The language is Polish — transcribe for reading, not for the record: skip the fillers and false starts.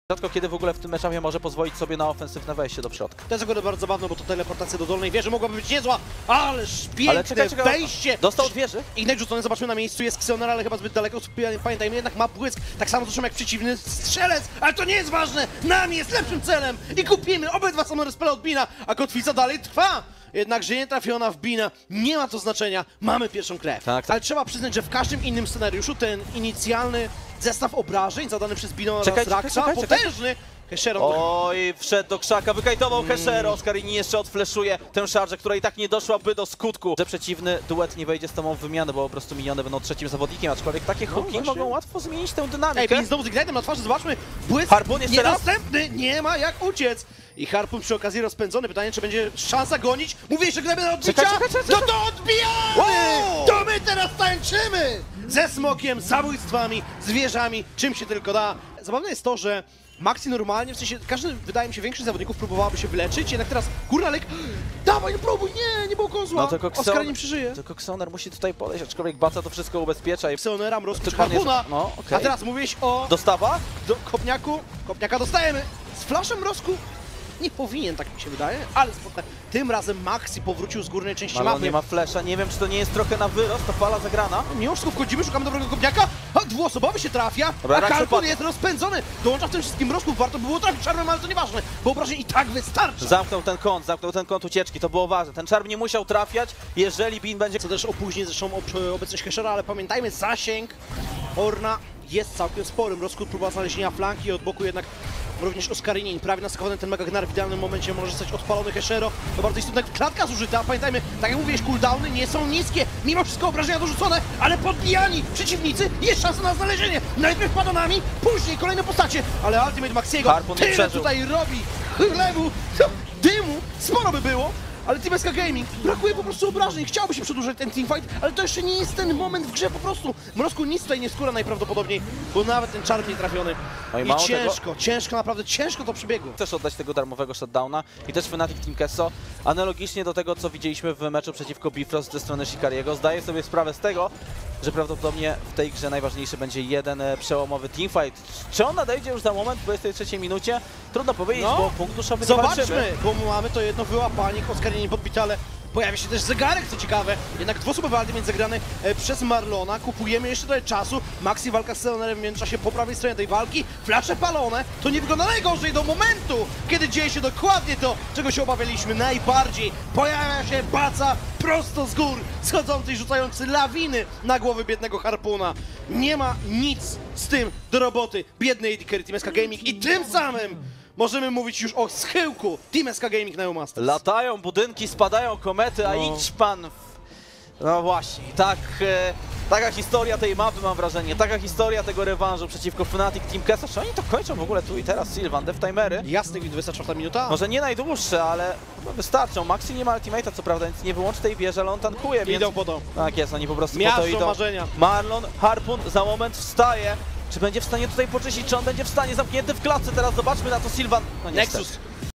Rzadko kiedy w ogóle w tym meczapie może pozwolić sobie na ofensywne wejście do środka. To jest akurat bardzo zabawne, bo to teleportacja do dolnej wieży mogłaby być niezła, ależ piękne wejście! Dostał od wieży? Ignite rzucony, zobaczmy na miejscu, jest Xeoner, ale chyba zbyt daleko, pamiętajmy, jednak ma błysk, tak samo zresztą jak przeciwny strzelec, ale to nie jest ważne, nami jest lepszym celem i kupimy obydwa same spele od Bina, a kotwica dalej trwa! Jednakże nie trafiona w Bina, nie ma to znaczenia, mamy pierwszą krew. Tak. Ale trzeba przyznać, że w każdym innym scenariuszu ten inicjalny zestaw obrażeń zadany przez Bina oraz Raxa, potężny, Heshero. Oj, wszedł do krzaka, wykajtował Heshero, Oscarini jeszcze odfleszuje tę szarżę, która i tak nie doszłaby do skutku. Że przeciwny duet nie wejdzie z tobą w wymianę, bo po prostu miniony będą trzecim zawodnikiem, aczkolwiek takie hooki mogą łatwo zmienić tę dynamikę. Ej, znowu z Ignite'em na twarzy, zobaczmy, błysk Harpun jeszcze niedostępny, nie ma jak uciec. I Harpun przy okazji rozpędzony, pytanie, czy będzie szansa gonić? Mówię, że gramy na odbicia, no to odbijamy! To my teraz tańczymy! Ze smokiem, zabójstwami, zwierzami, czym się tylko da. Zabawne jest to, że Maxi normalnie, w sensie każdy, wydaje mi się, większość zawodników próbowałaby się wyleczyć, jednak teraz Góralek, dawaj, no próbuj, nie było kozła, Oskar nie przeżyje. Tylko Xeoner musi tutaj podejść, aczkolwiek Baca to wszystko ubezpiecza i... Xeonera, mrozku, Harpuna, no, okay. A teraz mówiłeś o... Dostawa? Kopniaka dostajemy, z flaszem mrozku. Nie powinien, tak mi się wydaje, ale spokojnie. Tym razem Maxi powrócił z górnej części mapy. Nie ma flesza, nie wiem, czy to nie jest trochę na wyrost, to fala zagrana. Mimo wszystko wchodzimy, szukamy dobrego kopniaka, a dwuosobowy się trafia, dobra, a Harpun jest rozpędzony. Dołącza w tym wszystkim mrozków, warto było trafić czarnem, ale to nieważne, bo obrażeń i tak wystarczy. Zamknął ten kąt ucieczki, to było ważne. Ten czarm nie musiał trafiać, jeżeli Bin będzie... Co też opóźni zresztą obecność Heshera, ale pamiętajmy, zasięg Orna jest całkiem spory. Mrozku próba znalezienia flanki, od boku jednak również Oscarini, prawie naskakowany ten Mega Gnar w idealnym momencie może zostać odpalony Heshero. To bardzo istotne, klatka zużyta, pamiętajmy, tak jak mówiłeś, cooldowny nie są niskie, mimo wszystko obrażenia dorzucone, ale podbijani przeciwnicy, jest szansa na znalezienie. Najpierw Padonami, później kolejne postacie, ale Ultimate Maxiego tyle tutaj robi chlewu, dymu, sporo by było. Ale Team SK Gaming, brakuje po prostu obrażeń, chciałby się przedłużać ten teamfight, ale to jeszcze nie jest ten moment w grze po prostu. Mrozku nic tutaj nie skóra najprawdopodobniej, bo nawet ten czarm nie trafiony. No i ciężko, naprawdę ciężko to przebiegło. Chcesz oddać tego darmowego shutdowna i też Fnatic Team Kesso, analogicznie do tego, co widzieliśmy w meczu przeciwko Bifrost ze strony Shikariego, zdaję sobie sprawę z tego, że prawdopodobnie w tej grze najważniejszy będzie jeden przełomowy teamfight. Czy on nadejdzie już za moment w 23 minucie? Trudno powiedzieć, bo punkt duszowy nie walczymy. Zobaczmy, bo mamy to jedno wyłapanie, Oscarini nie podbite, ale pojawia się też zegarek, co ciekawe. Jednak dwuosobowy ultimate zagrany przez Marlona. Kupujemy jeszcze trochę czasu. Maxi walka z Xeonerem w międzyczasie po prawej stronie tej walki. Flasze palone. To nie wygląda najgorzej do momentu, kiedy dzieje się dokładnie to, czego się obawialiśmy najbardziej. Pojawia się Baca prosto z gór, schodzący i rzucający lawiny na głowy biednego Harpuna. Nie ma nic z tym do roboty biednej AD Carry Team SK Gaming i tym samym możemy mówić już o schyłku Team SK Gaming na Masters. Latają budynki, spadają komety, a idź pan... No właśnie, taka historia tej mapy, mam wrażenie, taka historia tego rewanżu przeciwko Fnatic Team Kesso. Czy oni to kończą w ogóle tu i teraz, Sylvan, Deathtimery? Jasny gwint, 24 minuta. Może nie najdłuższe, ale wystarczą. Maxi nie ma ultimate'a, co prawda, więc nie wyłączy tej wieży, ale on tankuje, więc... Idą po to. Tak jest, oni po prostu po to idą. Marzenia. Marlon, Harpun za moment wstaje. Czy będzie w stanie tutaj poczyścić, czy on będzie w stanie zamknięty w klatce? Teraz zobaczmy na to, Sylvan. No Nexus.